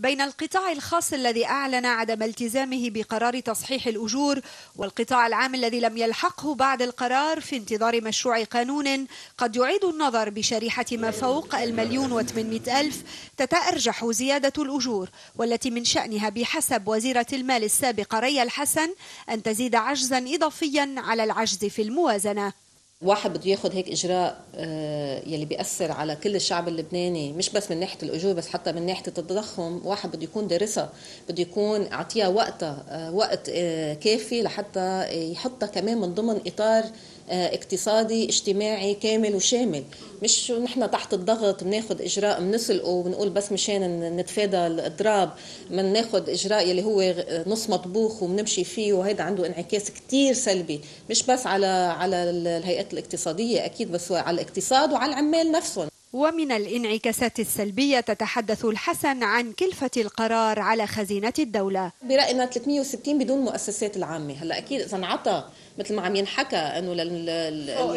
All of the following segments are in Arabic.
بين القطاع الخاص الذي أعلن عدم التزامه بقرار تصحيح الأجور والقطاع العام الذي لم يلحقه بعد القرار في انتظار مشروع قانون قد يعيد النظر بشريحة ما فوق 1,800,000 تتأرجح زيادة الأجور، والتي من شأنها بحسب وزيرة المال السابقة ريا الحسن أن تزيد عجزا إضافيا على العجز في الموازنة. واحد بده ياخذ هيك اجراء يلي بيأثر على كل الشعب اللبناني، مش بس من ناحيه الاجور بس حتى من ناحيه التضخم. واحد بده يكون دارسها، بده يكون اعطيها وقت كافي لحتى يحطها كمان من ضمن اطار اقتصادي اجتماعي كامل وشامل. مش نحن تحت الضغط بناخذ اجراء بنسلقه وبنقول بس مشان نتفادى الاضراب، بناخذ اجراء يلي هو نص مطبوخ وبنمشي فيه، وهذا عنده انعكاس كتير سلبي مش بس على الهيئات الاقتصادية أكيد، بس على الاقتصاد وعلى العمال نفسهم. ومن الانعكاسات السلبية تتحدث الحسن عن كلفة القرار على خزينة الدولة. برأينا 360 بدون المؤسسات العامة. هلا أكيد إذا انعطى مثل ما عم ينحكى إنه فوق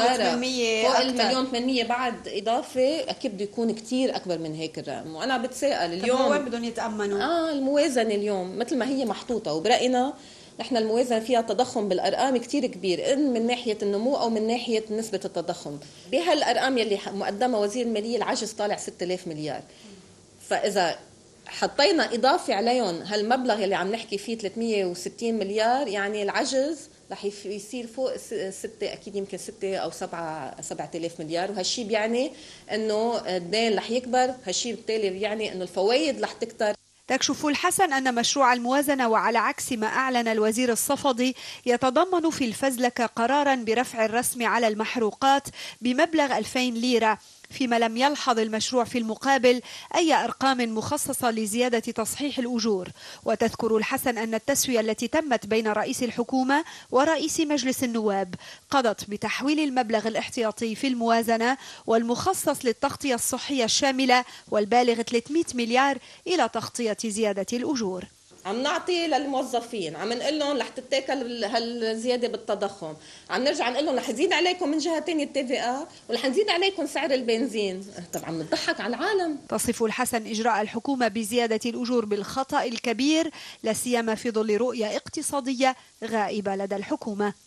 ال1,800,000 بعد إضافة، أكيد بده يكون كتير أكبر من هيك الرقم. وأنا بتساءل اليوم وين بدهم يتأمنوا؟ الموازنة اليوم مثل ما هي محطوطة، وبرأينا نحن الموازنة فيها تضخم بالأرقام كتير كبير، إن من ناحية النمو أو من ناحية نسبة التضخم. بهالأرقام يلي مقدمة وزير المالية العجز طالع 6,000 مليار. فإذا حطينا إضافة عليهم هالمبلغ يلي عم نحكي فيه 360 مليار، يعني العجز رح يصير فوق 6، أكيد يمكن 6 أو 7,000 مليار. وهالشي بيعني إنه الدين رح يكبر، هالشي بالتالي بيعني إنه الفوائد رح تكتر. تكشف الحسن أن مشروع الموازنة وعلى عكس ما أعلن الوزير الصفدي يتضمن في الفزلكة قرارا برفع الرسم على المحروقات بمبلغ 2,000 ليرة، فيما لم يلحظ المشروع في المقابل أي أرقام مخصصة لزيادة تصحيح الأجور. وتذكر الحسن أن التسوية التي تمت بين رئيس الحكومة ورئيس مجلس النواب قضت بتحويل المبلغ الاحتياطي في الموازنة والمخصص للتغطية الصحية الشاملة والبالغ 300 مليار إلى تغطية زيادة الأجور. عم نعطي للموظفين، عم نقول لهم رح تتاكل هالزياده بالتضخم، عم نرجع نقول لهم رح يزيد عليكم من جهه ثانيه الTVA ورح نزيد عليكم سعر البنزين. طبعا نضحك على العالم. تصف الحسن إجراء الحكومة بزيادة الأجور بالخطأ الكبير، لا سيما في ظل رؤية اقتصادية غائبة لدى الحكومة.